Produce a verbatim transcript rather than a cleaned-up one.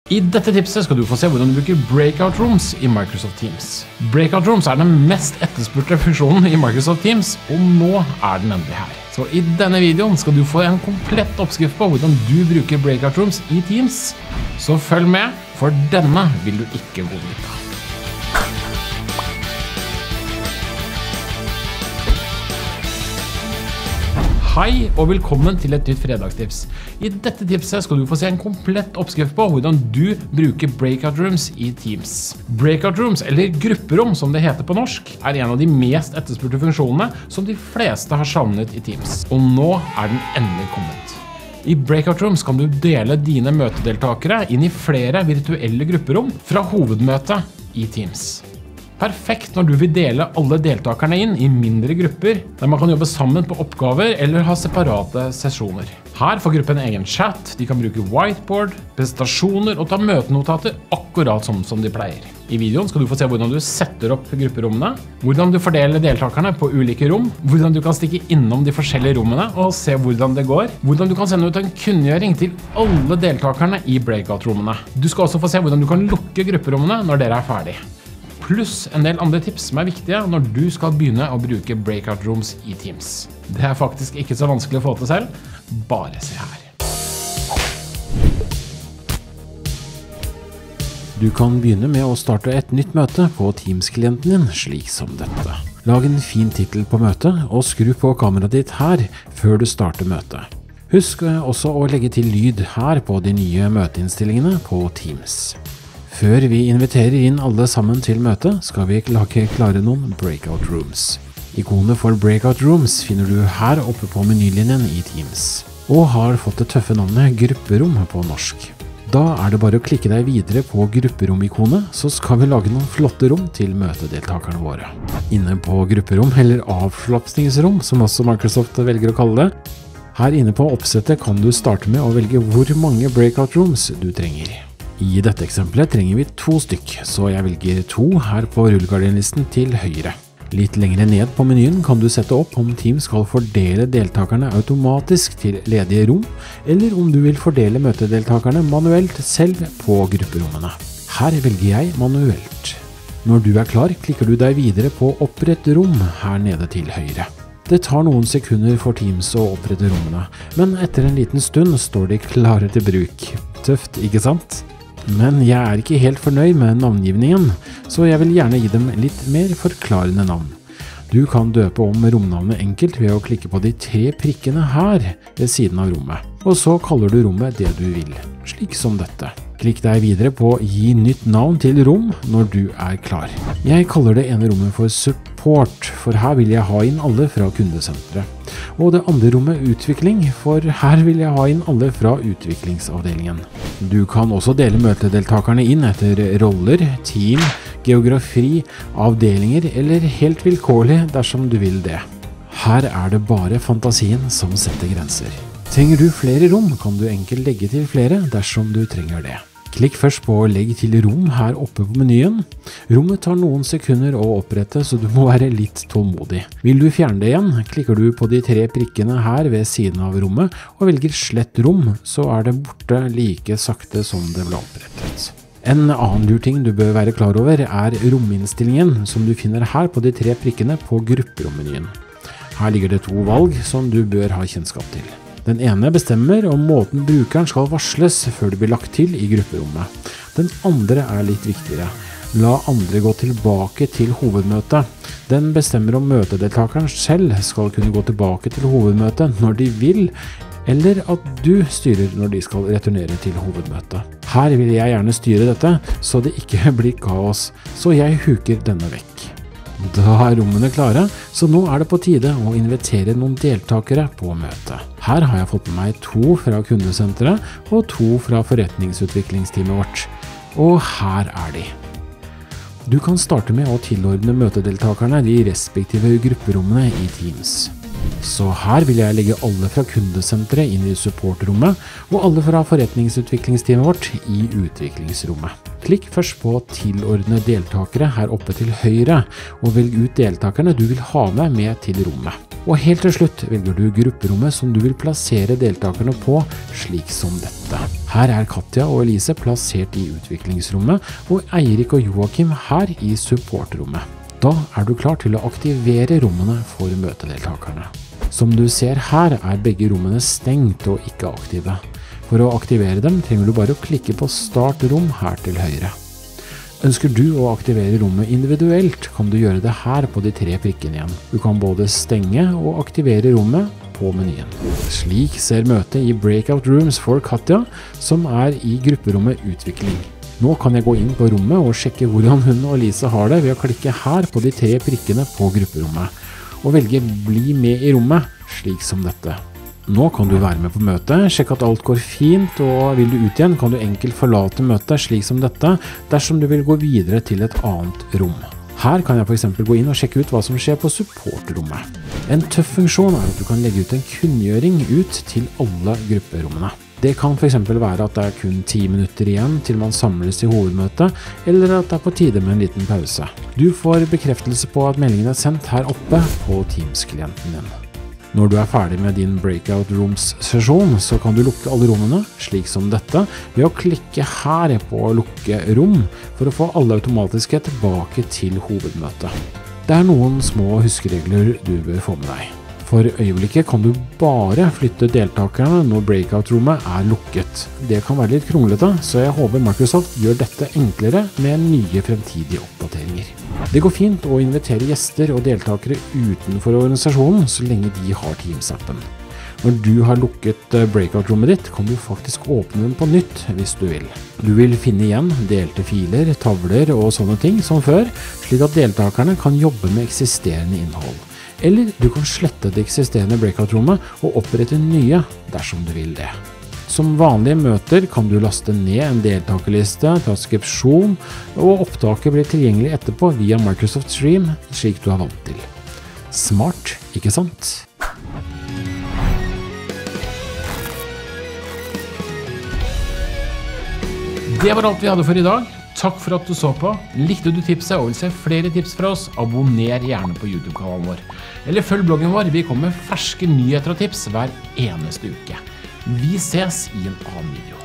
I dette tipset skal du få se hvordan du bruker Breakout Rooms i Microsoft Teams. Breakout Rooms er den mest etterspurte funksjonen i Microsoft Teams, og nå er den endelig her. Så i denne videoen skal du få en komplett oppskrift på hvordan du bruker Breakout Rooms i Teams. Så følg med, for denne vil du ikke gå glipp av. Hei og velkommen til et nytt fredagstips. I dette tipset skal du få se en komplett oppskrift på hvordan du bruker Breakout Rooms i Teams. Breakout Rooms, eller grupperom som det heter på norsk, er en av de mest etterspurte funksjonene som de fleste har savnet i Teams. Og nå er den endelig kommet. I Breakout Rooms kan du dele dine møtedeltakere inn i flere virtuelle grupperom fra hovedmøtet i Teams. Perfekt når du vil dele alle deltakerne inn i mindre grupper, der man kan jobbe sammen på oppgaver eller ha separate sesjoner. Her får gruppen egen chat, de kan bruke whiteboard, presentasjoner og ta møtenotater akkurat som, som de pleier. I videoen skal du få se hvordan du setter opp grupperommene, hvordan du fordeler deltakerne på ulike rom, hvordan du kan stikke innom de forskjellige rommene og se hvordan det går, hvordan du kan sende ut en kunngjøring til alle deltakerne i breakout-rommene. Du skal også få se hvordan du kan lukke grupperommene når dere er ferdig. Pluss en del andre tips som er viktige når du skal begynne å bruke Breakout Rooms i Teams. Det er faktisk ikke så vanskelig å få til selv, bare se her. Du kan begynne med å starte et nytt møte på Teams-klienten din, slik som dette. Lag en fin titel på møtet, og skru på kameraet ditt her før du starter møtet. Husk også å legge til lyd her på de nye møteinnstillingene på Teams. Før vi inviterer inn alle sammen til møtet, skal vi lage klare noen Breakout Rooms. Ikonet for Breakout Rooms finner du her oppe på menylinjen i Teams, og har fått det tøffe navnet Grupperom på norsk. Da er det bare å klikke deg videre på Grupperom-ikonet, så skal vi lage noen flotte rom til møtedeltakerne våre. Inne på Grupperom, eller avslapningsrom, som også Microsoft velger å kalle det, her inne på oppsettet kan du starte med å velge hvor mange Breakout Rooms du trenger. I dette eksempelet trenger vi to stykk, så jeg velger to her på rullegardinlisten til høyre. Litt lengre ned på menyen kan du sette opp om Teams skal fordele deltakerne automatisk til ledige rom, eller om du vil fordele møtedeltakerne manuelt selv på grupperommene. Her velger jeg manuelt. Når du er klar, klikker du deg videre på opprett rom her nede til høyre. Det tar noen sekunder for Teams å opprette rommene, men etter en liten stund står de klare til bruk. Tøft, ikke sant? Men jeg er ikke helt fornøyd med navngivningen, så jeg vil gjerne gi dem litt mer forklarende navn. Du kan døpe om romnavnet enkelt ved å klikke på de tre prikkene her ved siden av rommet, og så kaller du rommet det du vil, slik som dette. Klikk deg videre på Gi nytt navn til rom når du er klar. Jeg kaller det ene rommet for Support, for her vil jeg ha inn alle fra kundesenteret. Og det andre rommet Utvikling, for her vil jeg ha inn alle fra utviklingsavdelingen. Du kan også dele møtedeltakerne inn etter roller, team, geografi, avdelinger eller helt vilkårlig dersom du vil det. Her er det bare fantasien som setter grenser. Trenger du flere rom, kan du enkelt legge til flere dersom du trenger det. Klikk først på Legg til rom her oppe på menyen. Rommet tar noen sekunder å opprette, så du må være litt tålmodig. Vil du fjerne det igjen, klikker du på de tre prikkene her ved siden av rommet, og velger Slett rom, så er det borte like sakte som det ble opprettet. En annen lur ting du bør være klar over er rominnstillingen, som du finner her på de tre prikkene på grupperommenyen. Her ligger det to valg som du bør ha kjennskap til. Den ene bestemmer om måten brukeren skal varsles før det blir lagt til i grupperommet. Den andre er litt viktigere. La andre gå tilbake til hovedmøtet. Den bestemmer om møtedeltakeren selv skal kunne gå tilbake til hovedmøtet når de vil, eller at du styrer når de skal returnere til hovedmøtet. Her vil jeg gjerne styre dette, så det ikke blir kaos, så jeg huker denne vekk. Da er rommene klare, så nå er det på tide å invitere noen deltakere på møtet. Her har jeg fått med meg to fra kundesenteret og to fra forretningsutviklingsteamet vårt. Og her er de. Du kan starte med å tilordne møtedeltakerne de respektive grupperommene i Teams. Så her vil jeg legge alle fra kundesenteret inn i supportrommet, og alle fra forretningsutviklingsteamet vårt i utviklingsrommet. Klikk først på tilordne deltakere her oppe til høyre, og velg ut deltakerne du vil ha med med til rommet. Og helt til slutt velger du grupperommet som du vil plassere deltakerne på, slik som dette. Her er Katja og Elise plassert i utviklingsrommet, og Eirik og Joakim her i supportrommet. Da er du klar til å aktivere rommene for møtedeltakerne. Som du ser her er begge rommene stengt og ikke aktive. For å aktivere dem trenger du bare å klikke på Start rom her til høyre. Ønsker du å aktivere rommet individuelt, kan du gjøre det her på de tre prikkene igjen. Du kan både stenge og aktivere rommet på menyen. Slik ser møtet i Breakout Rooms for Katja, som er i grupperommet Utvikling. Nå kan jeg gå inn på rommet og sjekke hvordan hun og Elise har det ved å klikke her på de tre prikkene på grupperommet, og velge Bli med i rommet, slik som dette. Nå kan du være med på møtet, sjekke at alt går fint, og vil du ut igjen kan du enkelt forlate møtet slik som dette, dersom du vil gå videre til et annet rom. Her kan jeg for eksempel gå inn og sjekke ut hva som skjer på supportrommet. En tøff funksjon er at du kan legge ut en kunngjøring ut til alle grupperommene. Det kan for eksempel være at det er kun ti minutter igjen til man samles i hovedmøtet, eller at det er på tide med en liten pause. Du får bekreftelse på at meldingen er sendt her oppe på Teams-klienten din. Når du er ferdig med din Breakout Rooms-sesjon, så kan du lukke alle rommene, slik som dette, ved å klikke her på Lukke rom, for å få alle automatiske tilbake til hovedmøtet. Det er noen små huskeregler du bør få med deg. For øyeblikket kan du bare flytte deltakerne når Breakout-rommet er lukket. Det kan være litt kronglete, så jeg håper Microsoft gjør dette enklere med nye fremtidige oppdateringer. Det går fint å invitere gjester og deltakere utenfor organisasjonen så lenge de har Teams-appen. Når du har lukket Breakout-rommet ditt, kan du faktisk åpne den på nytt hvis du vil. Du vil finne igjen delte filer, tavler og sånne ting som før, slik at deltakerne kan jobbe med eksisterende innhold. Eller du kan slette det eksisterende Breakout-rommet og opprette nye dersom du vil det. Som vanlige møter kan du laste ned en deltakerliste, transkripsjon, og opptaket blir tilgjengelig etterpå via Microsoft Stream, slik du er vant til. Smart, ikke sant? Det var alt vi hadde for i dag. Takk for at du så på. Likte du tipset og vil se flere tips fra oss, abonner gjerne på YouTube-kanalen vår. Eller følg bloggen vår, vi kommer med ferske nyheter og tips hver eneste uke. Vi ses i en annen video.